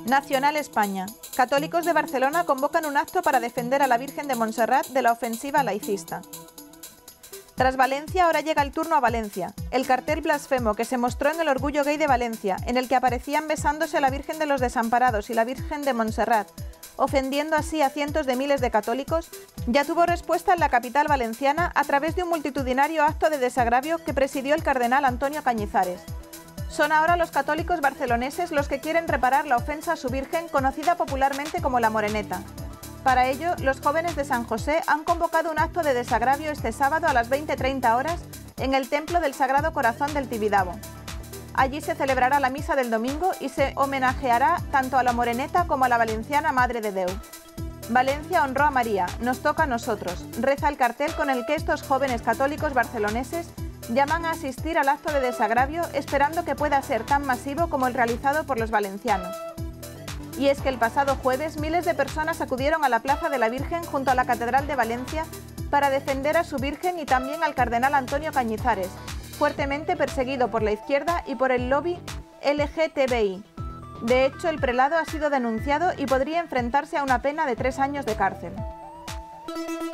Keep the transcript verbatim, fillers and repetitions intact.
Nacional España. Católicos de Barcelona convocan un acto para defender a la Virgen de Montserrat de la ofensiva laicista. Tras Valencia, ahora llega el turno a Valencia. El cartel blasfemo que se mostró en el Orgullo Gay de Valencia, en el que aparecían besándose la Virgen de los Desamparados y la Virgen de Montserrat, ofendiendo así a cientos de miles de católicos, ya tuvo respuesta en la capital valenciana a través de un multitudinario acto de desagravio que presidió el cardenal Antonio Cañizares. Son ahora los católicos barceloneses los que quieren reparar la ofensa a su Virgen, conocida popularmente como la Moreneta. Para ello, los jóvenes de San José han convocado un acto de desagravio este sábado a las veinte treinta horas en el Templo del Sagrado Corazón del Tibidabo. Allí se celebrará la misa del domingo y se homenajeará tanto a la Moreneta como a la valenciana Madre de Déu. Valencia honró a María, nos toca a nosotros, reza el cartel con el que estos jóvenes católicos barceloneses llaman a asistir al acto de desagravio, esperando que pueda ser tan masivo como el realizado por los valencianos. Y es que el pasado jueves miles de personas acudieron a la Plaza de la Virgen junto a la Catedral de Valencia para defender a su Virgen y también al cardenal Antonio Cañizares, fuertemente perseguido por la izquierda y por el lobby L G T B I. De hecho, el prelado ha sido denunciado y podría enfrentarse a una pena de tres años de cárcel.